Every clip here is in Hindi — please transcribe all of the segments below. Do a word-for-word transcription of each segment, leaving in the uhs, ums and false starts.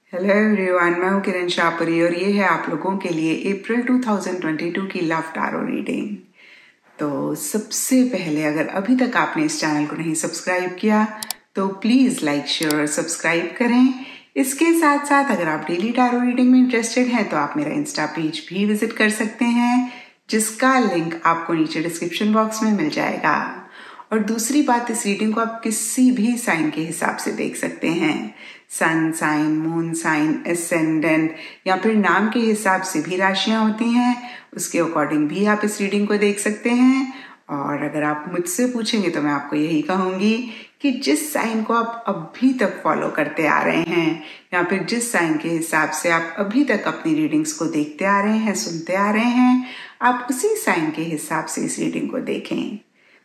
हेलो एवरीवन, मैं हूं किरण शाहपुरी और ये है आप लोगों के लिए अप्रैल दो हज़ार बाईस की लव टैरो रीडिंग। तो सबसे पहले अगर अभी तक आपने इस चैनल को नहीं सब्सक्राइब किया तो प्लीज़ लाइक शेयर और सब्सक्राइब करें। इसके साथ साथ अगर आप डेली टैरो रीडिंग में इंटरेस्टेड हैं तो आप मेरा इंस्टा पेज भी विजिट कर सकते हैं, जिसका लिंक आपको नीचे डिस्क्रिप्शन बॉक्स में मिल जाएगा। और दूसरी बात, इस रीडिंग को आप किसी भी साइन के हिसाब से देख सकते हैं। Sun sign, moon sign, ascendant या फिर नाम के हिसाब से भी राशियां होती हैं, उसके अकॉर्डिंग भी आप इस रीडिंग को देख सकते हैं। और अगर आप मुझसे पूछेंगे तो मैं आपको यही कहूंगी कि जिस साइन को आप अभी तक फॉलो करते आ रहे हैं या फिर जिस साइन के हिसाब से आप अभी तक अपनी रीडिंग्स को देखते आ रहे हैं, सुनते आ रहे हैं, आप उसी साइन के हिसाब से इस रीडिंग को देखें।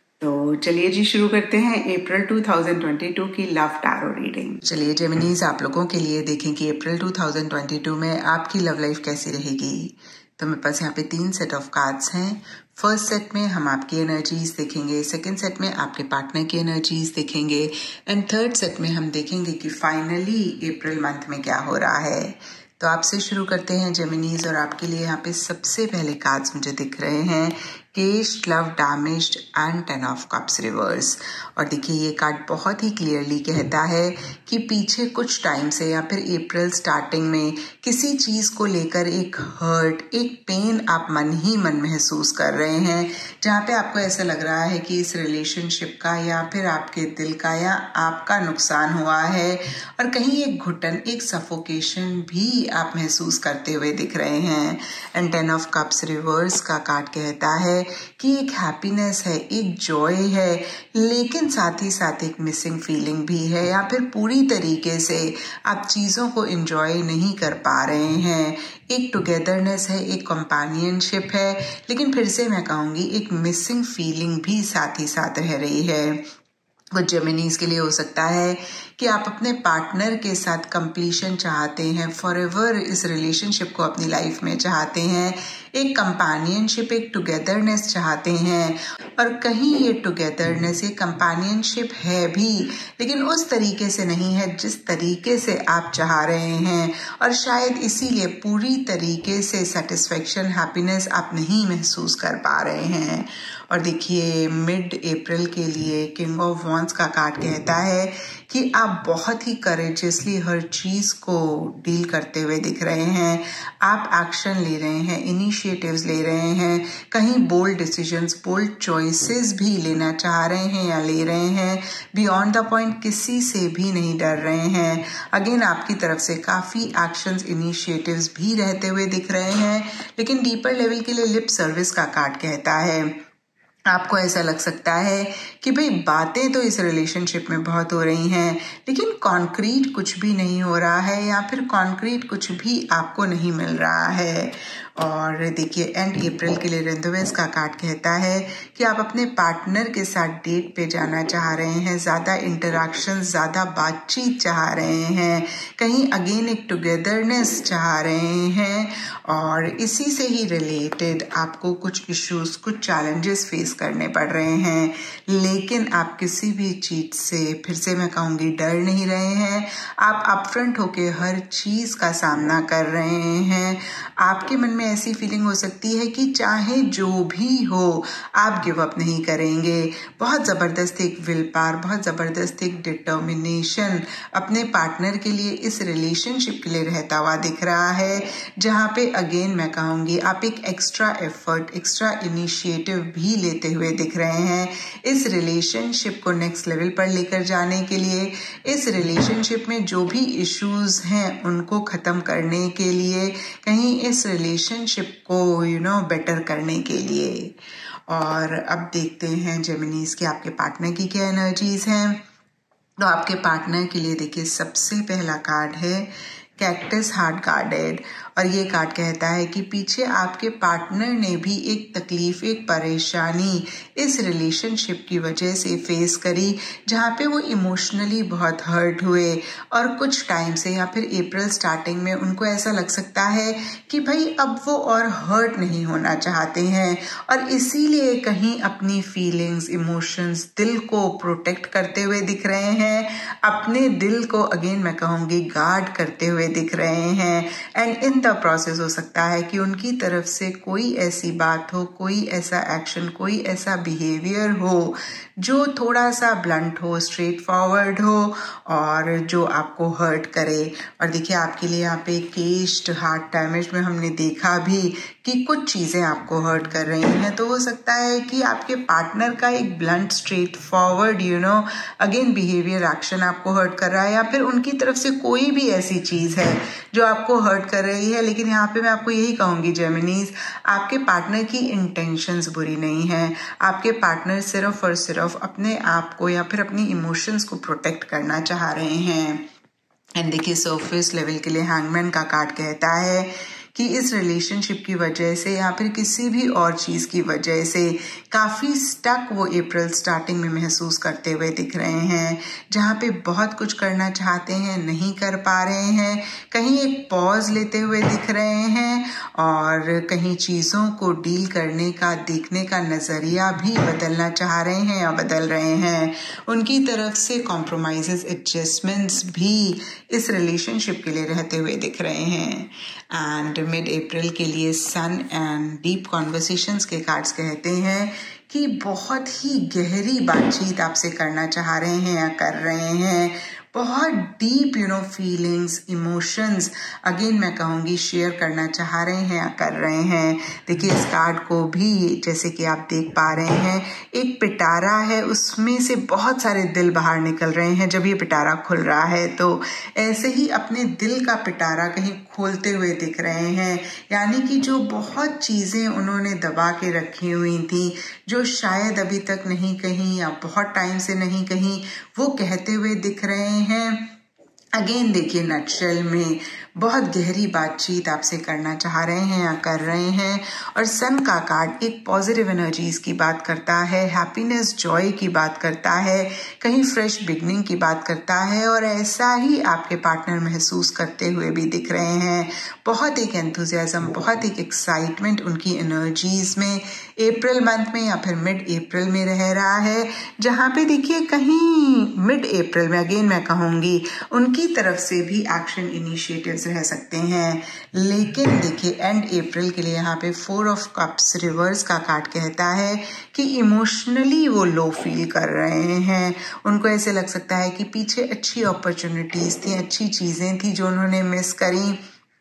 तो चलिए जी शुरू करते हैं अप्रैल दो हज़ार बाईस की लव टैरो रीडिंग। चलिए जेमिनीज, आप लोगों के लिए देखें कि अप्रैल दो हज़ार बाईस में आपकी लव लाइफ कैसी रहेगी। तो मेरे पास यहाँ पे तीन सेट ऑफ कार्ड्स हैं। फर्स्ट सेट में हम आपकी एनर्जीज देखेंगे, सेकंड सेट में आपके पार्टनर की एनर्जीज देखेंगे एंड थर्ड सेट में हम देखेंगे कि फाइनली अप्रैल मंथ में क्या हो रहा है। तो आपसे शुरू करते हैं जेमिनीज, और आपके लिए यहाँ पे सबसे पहले कार्ड्स मुझे दिख रहे हैं केस्ड, love damaged and ten of cups reverse. और देखिए ये कार्ड बहुत ही क्लियरली कहता है कि पीछे कुछ टाइम से या फिर अप्रैल स्टार्टिंग में किसी चीज को लेकर एक हर्ट, एक पेन आप मन ही मन महसूस कर रहे हैं, जहाँ पे आपको ऐसा लग रहा है कि इस रिलेशनशिप का या फिर आपके दिल का या आपका नुकसान हुआ है, और कहीं एक घुटन, एक सफोकेशन भी आप महसूस करते हुए दिख रहे हैं। And ten of cups reverse का कार्ड कहता है कि एक हैप्पीनेस है, एक जॉय है, लेकिन साथ ही साथ एक मिसिंग फीलिंग भी है, या फिर पूरी तरीके से आप चीजों को एंजॉय नहीं कर पा रहे हैं। एक टुगेदरनेस है, एक कंपेनियनशिप है, लेकिन फिर से मैं कहूंगी एक मिसिंग फीलिंग भी साथ ही साथ रह रही है। कुछ जेमिनीज के लिए हो सकता है कि आप अपने पार्टनर के साथ कंप्लीशन चाहते हैं, फॉरएवर इस रिलेशनशिप को अपनी लाइफ में चाहते हैं, एक कंपेनियनशिप, एक टुगेदरनेस चाहते हैं, और कहीं ये टुगेदरनेस, ये कंपेनियनशिप है भी, लेकिन उस तरीके से नहीं है जिस तरीके से आप चाह रहे हैं, और शायद इसीलिए पूरी तरीके से सेटिस्फेक्शन, हैप्पीनेस आप नहीं महसूस कर पा रहे हैं। और देखिए मिड अप्रैल के लिए किंग ऑफ वॉन्ड्स का कार्ड कहता है कि आप बहुत ही करेजियसली हर चीज को डील करते हुए दिख रहे हैं। आप एक्शन ले रहे हैं, इनिशिएटिव्स ले रहे हैं, कहीं बोल्ड डिसीजंस, बोल्ड चॉइसेस भी लेना चाह रहे हैं या ले रहे हैं। बियॉन्ड द पॉइंट किसी से भी नहीं डर रहे हैं। अगेन आपकी तरफ से काफी एक्शंस, इनिशिएटिव्स भी रहते हुए दिख रहे हैं, लेकिन डीपर लेवल के लिए लिप सर्विस का कार्ड कहता है आपको ऐसा लग सकता है कि भाई बातें तो इस रिलेशनशिप में बहुत हो रही हैं, लेकिन कॉन्क्रीट कुछ भी नहीं हो रहा है, या फिर कॉन्क्रीट कुछ भी आपको नहीं मिल रहा है। और देखिए एंड अप्रैल के लिए रेंडोवेस का कार्ड कहता है कि आप अपने पार्टनर के साथ डेट पे जाना चाह रहे हैं, ज्यादा इंटरेक्शन, ज्यादा बातचीत चाह रहे हैं, कहीं अगेन एक टुगेदरनेस चाह रहे हैं, और इसी से ही रिलेटेड आपको कुछ इश्यूज, कुछ चैलेंजेस फेस करने पड़ रहे हैं, लेकिन आप किसी भी चीज से, फिर से मैं कहूंगी, डर नहीं रहे हैं। आप अपफ्रंट होके हर चीज का सामना कर रहे हैं। आपके मन में ऐसी फीलिंग हो सकती है कि चाहे जो भी हो आप गिव अप नहीं करेंगे। बहुत जबरदस्त एक विल पावर, बहुत जबरदस्त एक डिटर्मिनेशन अपने पार्टनर के लिए, इस रिलेशनशिप के लिए रहता हुआ दिख रहा है, जहां पे अगेन मैं कहूंगी आप एक एक्स्ट्रा एफर्ट, एक्स्ट्रा इनिशिएटिव भी लेते हुए दिख रहे हैं इस रिलेशनशिप को नेक्स्ट लेवल पर लेकर जाने के लिए, इस रिलेशनशिप में जो भी इश्यूज हैं उनको खत्म करने के लिए, कहीं इस रिलेशनशिप को यू नो बेटर करने के लिए। और अब देखते हैं जेमिनीज के आपके पार्टनर की क्या एनर्जीज हैं। तो आपके पार्टनर के लिए देखिए सबसे पहला कार्ड है कैक्टस हार्ट गार्डेड, और ये कार्ड कहता है कि पीछे आपके पार्टनर ने भी एक तकलीफ, एक परेशानी इस रिलेशनशिप की वजह से फेस करी, जहाँ पे वो इमोशनली बहुत हर्ट हुए, और कुछ टाइम से या फिर अप्रैल स्टार्टिंग में उनको ऐसा लग सकता है कि भाई अब वो और हर्ट नहीं होना चाहते हैं, और इसीलिए कहीं अपनी फीलिंग्स, इमोशंस, दिल को प्रोटेक्ट करते हुए दिख रहे हैं, अपने दिल को अगेन मैं कहूँगी गार्ड करते हुए हुए दिख रहे हैं एंड इन द प्रोसेस हो सकता है कि उनकी तरफ से कोई ऐसी बात हो, कोई ऐसा एक्शन, कोई ऐसा बिहेवियर हो जो थोड़ा सा ब्लंट हो, स्ट्रेट फॉरवर्ड हो और जो आपको हर्ट करे। और देखिए आपके लिए यहाँ पे केस्ड हार्ट डैमेज में हमने देखा भी कि कुछ चीज़ें आपको हर्ट कर रही हैं। तो हो सकता है कि आपके पार्टनर का एक blunt straight forward you know again behaviour action आपको हर्ट कर रहा है, या फिर उनकी तरफ से कोई भी ऐसी चीज़ है जो आपको हर्ट कर रही है। लेकिन यहाँ पे मैं आपको यही कहूँगी जेमिनीज, आपके पार्टनर की इंटेंशंस बुरी नहीं है। आपके पार्टनर सिर्फ और सिर्फ अपने आप को या फिर अपनी इमोशंस को प्रोटेक्ट करना चाह रहे हैं। एंड देखिए सरफेस लेवल के लिए हैंगमैन का कार्ड कहता है कि इस रिलेशनशिप की वजह से या फिर किसी भी और चीज़ की वजह से काफ़ी स्टक वो अप्रैल स्टार्टिंग में महसूस करते हुए दिख रहे हैं, जहाँ पे बहुत कुछ करना चाहते हैं, नहीं कर पा रहे हैं, कहीं एक पॉज लेते हुए दिख रहे हैं और कहीं चीज़ों को डील करने का, देखने का नज़रिया भी बदलना चाह रहे हैं या बदल रहे हैं। उनकी तरफ से कॉम्प्रोमाइज़, एडजस्टमेंट्स भी इस रिलेशनशिप के लिए रहते हुए दिख रहे हैं। एंड मिड अप्रैल के लिए सन एंड डीप कॉन्वर्सेशंस के कार्ड्स कहते हैं कि बहुत ही गहरी बातचीत आपसे करना चाह रहे हैं या कर रहे हैं, बहुत deep you know feelings, emotions again मैं कहूँगी शेयर करना चाह रहे हैं या कर रहे हैं। देखिए इस कार्ड को भी जैसे कि आप देख पा रहे हैं, एक पिटारा है, उसमें से बहुत सारे दिल बाहर निकल रहे हैं जब ये पिटारा खुल रहा है। तो ऐसे ही अपने दिल का पिटारा कहीं खोलते हुए दिख रहे हैं, यानी कि जो बहुत चीज़ें उन्होंने दबा के रखी हुई थी, जो शायद अभी तक नहीं कहीं या बहुत टाइम से नहीं कहीं, वो कहते हुए दिख रहे हैं। अगेन देखिए नटशेल में बहुत गहरी बातचीत आपसे करना चाह रहे हैं या कर रहे हैं। और सन का कार्ड एक पॉजिटिव एनर्जीज की बात करता है, हैप्पीनेस, जॉय की बात करता है, कहीं फ्रेश बिगनिंग की बात करता है और ऐसा ही आपके पार्टनर महसूस करते हुए भी दिख रहे हैं। बहुत एक एंथुजियाज्म, बहुत एक एक्साइटमेंट उनकी एनर्जीज में अप्रैल मंथ में या फिर मिड अप्रैल में रह रहा है, जहाँ पे देखिए कहीं मिड अप्रैल में अगेन मैं कहूँगी उनकी तरफ से भी एक्शन इनिशिएटिव्स रह सकते हैं। लेकिन देखिए एंड अप्रैल के लिए यहाँ पे फोर ऑफ कप्स रिवर्स का कार्ड कहता है कि इमोशनली वो लो फील कर रहे हैं। उनको ऐसे लग सकता है कि पीछे अच्छी अपॉर्चुनिटीज थी, अच्छी चीजें थी जो उन्होंने मिस करी,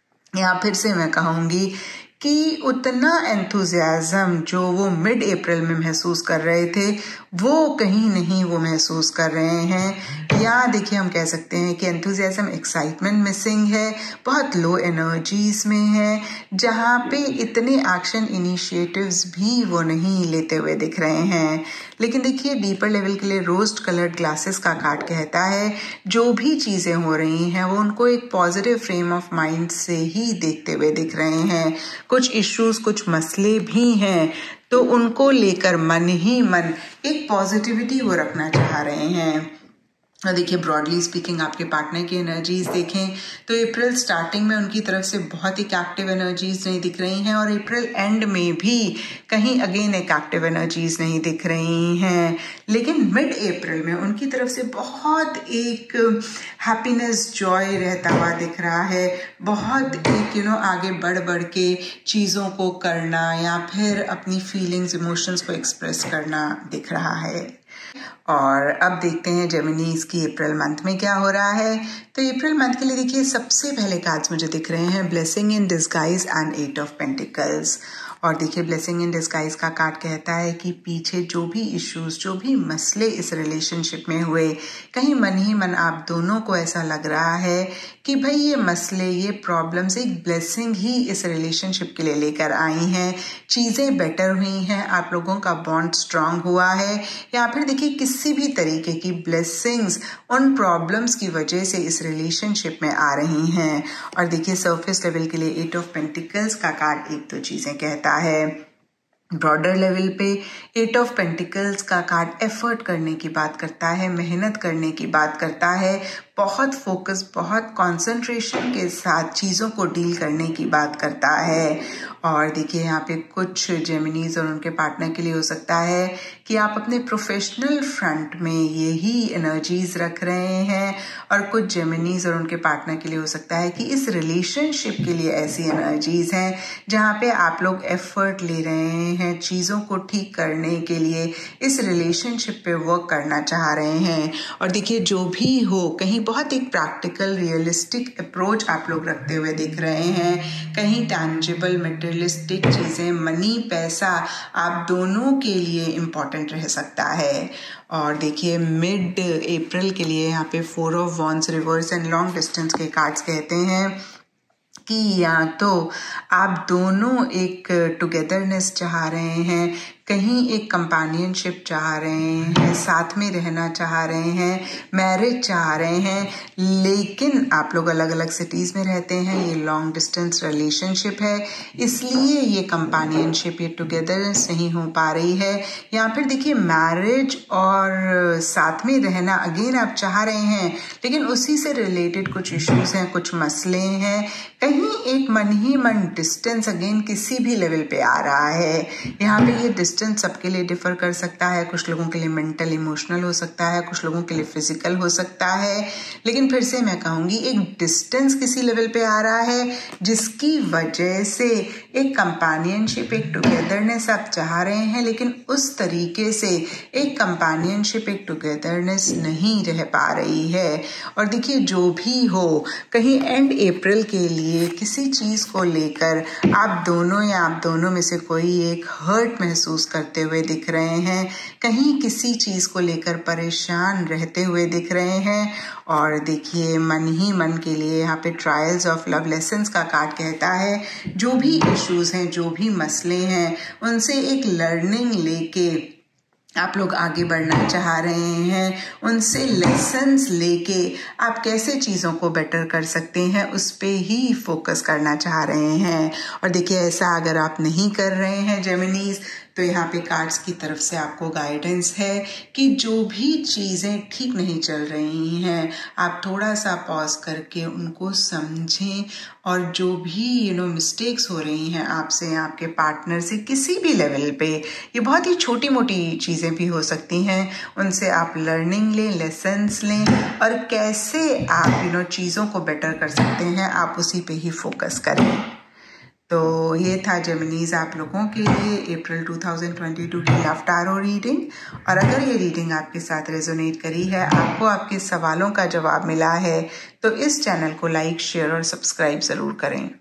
या फिर से मैं कहूँगी कि उतना एंथुजियाज्म जो वो मिड अप्रैल में महसूस कर रहे थे वो कहीं नहीं वो महसूस कर रहे हैं। या देखिए हम कह सकते हैं कि एंथुजियाज्म, एक्साइटमेंट मिसिंग है, बहुत लो एनर्जीज में है, जहाँ पे इतने एक्शन इनिशिएटिव्स भी वो नहीं लेते हुए दिख रहे हैं। लेकिन देखिए डीपर लेवल के लिए रोस्ट कलर्ड ग्लासेस का कार्ड कहता है जो भी चीज़ें हो रही हैं वो उनको एक पॉजिटिव फ्रेम ऑफ माइंड से ही देखते हुए दिख रहे हैं। कुछ इश्यूज, कुछ मसले भी हैं तो उनको लेकर मन ही मन एक पॉजिटिविटी वो रखना चाह रहे हैं। और देखिए ब्रॉडली स्पीकिंग आपके पार्टनर की एनर्जीज देखें तो अप्रैल स्टार्टिंग में उनकी तरफ से बहुत ही एक्टिव एनर्जीज नहीं दिख रही हैं और अप्रैल एंड में भी कहीं अगेन एक एक्टिव एनर्जीज नहीं दिख रही हैं। लेकिन मिड अप्रैल में उनकी तरफ से बहुत एक हैप्पीनेस, जॉय रहता हुआ दिख रहा है, बहुत एक यू नो आगे बढ़ बढ़ के चीज़ों को करना या फिर अपनी फीलिंग्स, इमोशंस को एक्सप्रेस करना दिख रहा है। और अब देखते हैं जेमिनीज की अप्रैल मंथ में क्या हो रहा है। तो अप्रैल मंथ के लिए देखिए सबसे पहले कार्ड्स मुझे दिख रहे हैं blessing in disguise and eight of pentacles. और देखिए ब्लेसिंग इन डिस्गाइज का कार्ड कहता है कि पीछे जो भी इश्यूज, जो भी मसले इस रिलेशनशिप में हुए, कहीं मन ही मन आप दोनों को ऐसा लग रहा है कि भाई ये मसले, ये प्रॉब्लम्स एक ब्लेसिंग ही इस रिलेशनशिप के लिए लेकर आई हैं, चीज़ें बेटर हुई हैं, आप लोगों का बॉन्ड स्ट्रांग हुआ है, या फिर देखिए किसी भी तरीके की ब्लेसिंग्स उन प्रॉब्लम्स की वजह से इस रिलेशनशिप में आ रही हैं। और देखिए सरफेस लेवल के लिए एट ऑफ पेंटिकल्स का कार्ड एक दो चीज़ें कहता है। ब्रॉडर लेवल पे एट ऑफ पेंटिकल्स का कार्ड एफर्ट करने की बात करता है, मेहनत करने की बात करता है, बहुत फोकस, बहुत कंसंट्रेशन के साथ चीज़ों को डील करने की बात करता है। और देखिए यहाँ पे कुछ जेमिनीज और उनके पार्टनर के लिए हो सकता है कि आप अपने प्रोफेशनल फ्रंट में यही एनर्जीज रख रहे हैं, और कुछ जेमिनीज और उनके पार्टनर के लिए हो सकता है कि इस रिलेशनशिप के लिए ऐसी एनर्जीज हैं जहाँ पे आप लोग एफर्ट ले रहे हैं चीज़ों को ठीक करने के लिए, इस रिलेशनशिप पे वर्क करना चाह रहे हैं। और देखिए जो भी हो, कहीं बहुत एक प्रैक्टिकल रियलिस्टिक अप्रोच आप लोग रखते हुए दिख रहे हैं, कहीं टैंजिबल मटेरियलिस्टिक चीज़ें, मनी, पैसा आप दोनों के लिए इम्पॉर्टेंट रह सकता है। और देखिए मिड अप्रैल के लिए यहाँ पे four of wands reverse and long distance के कार्ड्स कहते हैं कि या तो आप दोनों एक टुगेदरनेस चाह रहे हैं, कहीं एक कंपेनियनशिप चाह रहे हैं, साथ में रहना चाह रहे हैं, मैरिज चाह रहे हैं, लेकिन आप लोग अलग अलग सिटीज़ में रहते हैं, ये लॉन्ग डिस्टेंस रिलेशनशिप है, इसलिए ये कंपेनियनशिप, ये टुगेदरनेस नहीं हो पा रही है। या फिर देखिए मैरिज और साथ में रहना अगेन आप चाह रहे हैं, लेकिन उसी से रिलेटेड कुछ इश्यूज हैं, कुछ मसले हैं, कहीं एक मन ही मन डिस्टेंस अगेन किसी भी लेवल पे आ रहा है। यहाँ पे ये डिस्टेंस सबके लिए डिफर कर सकता है, कुछ लोगों के लिए मेंटल इमोशनल हो सकता है, कुछ लोगों के लिए फिजिकल हो सकता है, लेकिन फिर से मैं कहूँगी एक डिस्टेंस किसी लेवल पे आ रहा है जिसकी वजह से एक कंपेनियनशिप, एक टुगेदरनेस आप चाह रहे हैं, लेकिन उस तरीके से एक कंपेनियनशिप, एक टुगेदरनेस नहीं रह पा रही है। और देखिए जो भी हो, कहीं एंड अप्रैल के लिए किसी चीज़ को लेकर आप दोनों या आप दोनों में से कोई एक हर्ट महसूस करते हुए दिख रहे हैं, कहीं किसी चीज़ को लेकर परेशान रहते हुए दिख रहे हैं। और देखिए मन ही मन के लिए यहाँ पे ट्रायल्स ऑफ लव लेसन्स का कार्ड कहता है जो भी इश्यूज हैं, जो भी मसले हैं, उनसे एक लर्निंग लेके आप लोग आगे बढ़ना चाह रहे हैं, उनसे लेसन्स लेके आप कैसे चीज़ों को बेटर कर सकते हैं उस पे ही फोकस करना चाह रहे हैं। और देखिए ऐसा अगर आप नहीं कर रहे हैं जेमिनीज, तो यहाँ पे कार्ड्स की तरफ से आपको गाइडेंस है कि जो भी चीज़ें ठीक नहीं चल रही हैं आप थोड़ा सा पॉज करके उनको समझें, और जो भी यू नो मिस्टेक्स हो रही हैं आपसे, आपके पार्टनर से, किसी भी लेवल पे, ये बहुत ही छोटी मोटी चीज़ें भी हो सकती हैं, उनसे आप लर्निंग लें, लेसन्स लें, और कैसे आप यू नो चीज़ों को बेटर कर सकते हैं आप उसी पे ही फोकस करें। तो ये था जेमिनीज आप लोगों के लिए अप्रैल दो हज़ार बाईस की लव टारो रीडिंग। और अगर ये रीडिंग आपके साथ रेजोनेट करी है, आपको आपके सवालों का जवाब मिला है, तो इस चैनल को लाइक, शेयर और सब्सक्राइब ज़रूर करें।